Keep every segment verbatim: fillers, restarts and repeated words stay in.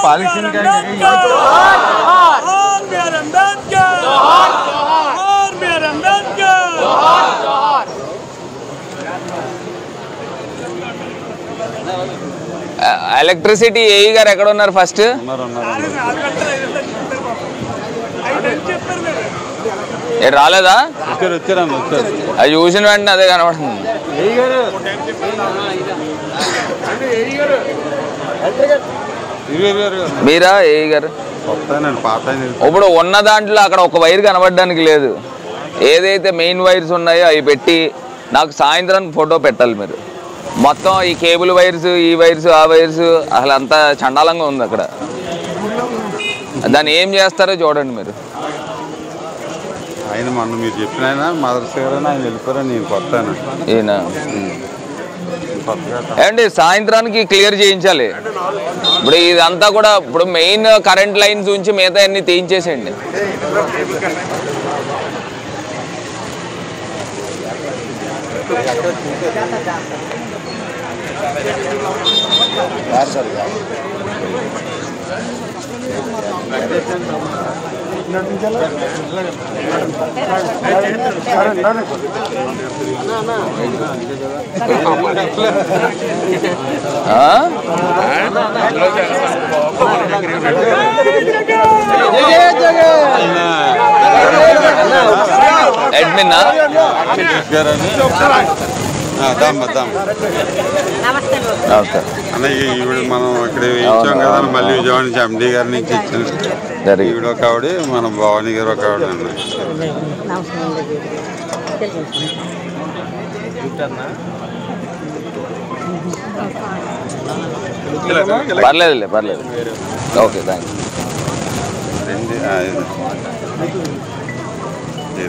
పాలిషన్ electricity AE గారు ఎక్కడ ఉన్నారు? ఫస్ట్ ఏ రాలేదా? అది చూసిన వెంటనే అదే కనబడుతుంది. మీరా ఏఈ గారు? ఇప్పుడు ఉన్న దాంట్లో అక్కడ ఒక వైర్ కనబడడానికి లేదు. ఏదైతే మెయిన్ వైర్స్ ఉన్నాయో అవి పెట్టి నాకు సాయంత్రానికి ఫోటో పెట్టాలి మీరు. మొత్తం ఈ కేబుల్ వైర్స్, ఈ వైర్స్, ఆ వైర్స్ అసలు అంత చండాలంగా ఉంది అక్కడ. దాన్ని ఏం చేస్తారో చూడండి మీరు. ఆయన మొన్న మీరు చెప్పిన ఆయన మదర్స్ గారు ఆయన వెళ్ళిపోయారు, నేను కొత్తాను ఈయన ఏమండి సాయంత్రానికి క్లియర్ చేయించాలి. ఇప్పుడు ఇదంతా కూడా ఇప్పుడు మెయిన్ కరెంట్ లైన్స్ ఉంచి మిగతా అన్ని తీయించేసేయండి. అడ్మిన్ అన్న ఈవిడ మనం ఇక్కడ ఇచ్చాం కదా, మళ్ళీ విజయవాడ నుంచి ఎండి గారి నుంచి ఇచ్చాను. ఈవిడ ఒక ఆవిడ, మన భవానీ గారు ఒక ఆవిడ అన్న. పర్లేదులే పర్లేదు. Okay thank you.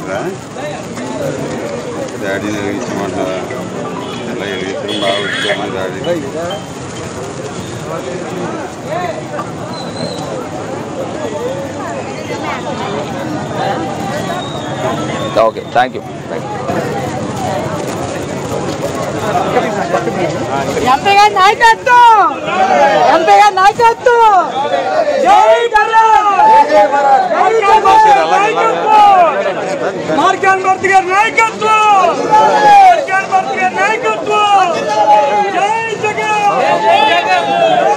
డాడీని వెలిగించమంటారా? ఎలా వెలిగించడం బాగా వచ్చామా డాడీ? Okay thank you thank you. ఎంపీగా నాయకత్వం, ఎంపీగా నాయకత్వం. జై మార్కాన్ భర్తీ గారి నాయకత్వం, మార్కాన్ భర్తీ గారి నాయకత్వం. జై జగన్.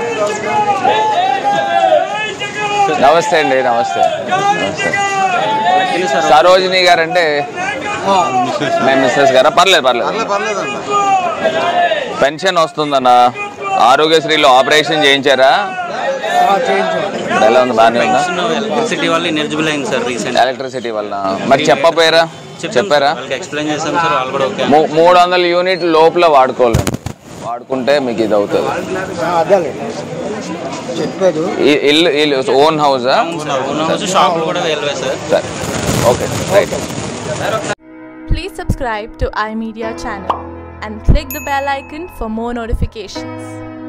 నమస్తే అండి. నమస్తే నమస్తే. సరోజిని గారు అంటే మేము మిస్సెస్ గారా? పర్లేదు పర్లేదు. పెన్షన్ వస్తుందన్న. ఆరోగ్యశ్రీలో ఆపరేషన్ చేయించారా? ఎలా ఉంది? బాగానే ఉందా? ఎలక్ట్రిసిటీ వల్ల ఎలిజిబుల్ అయింది సార్ రీసెంట్. ఎలక్ట్రిసిటీ వల్ల మరి చెప్పపోయారా? చెప్పారా? ఎక్స్ప్లెయిన్ చేసాం సార్, వాళ్ళు కూడా ఓకే. మూడు వందల యూనిట్ లోపల వాడుకోవాలండి. వాడుకుంటే మీకు ఇది అవుతుంది. ఇల్లు ఇల్లు ఓన్ హౌసా? సరే okay right. Please subscribe to iMedia channel and click the bell icon for more notifications.